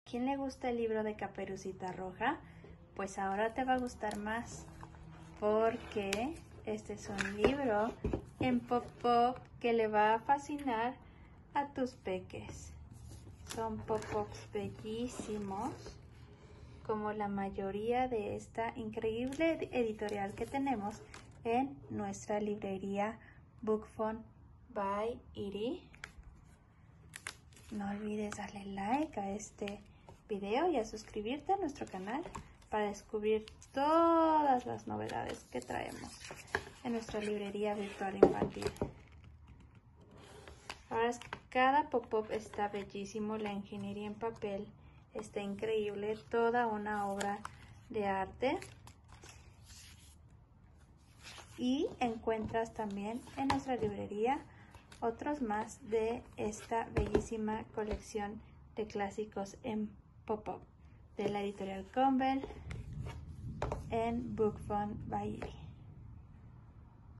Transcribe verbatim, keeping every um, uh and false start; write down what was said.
quién le gusta el libro de Caperucita Roja? Pues ahora te va a gustar más, porque este es un libro en pop-up que le va a fascinar a tus peques. Son pop-ups bellísimos, como la mayoría de esta increíble editorial que tenemos en nuestra librería Book Fun by Iri. No olvides darle like a este video y a suscribirte a nuestro canal para descubrir todas las novedades que traemos en nuestra librería virtual infantil. Ahora cada pop-up está bellísimo, la ingeniería en papel está increíble, toda una obra de arte. Y encuentras también en nuestra librería otros más de esta bellísima colección de clásicos en pop-up de la editorial Convel en Book Fun by Iri.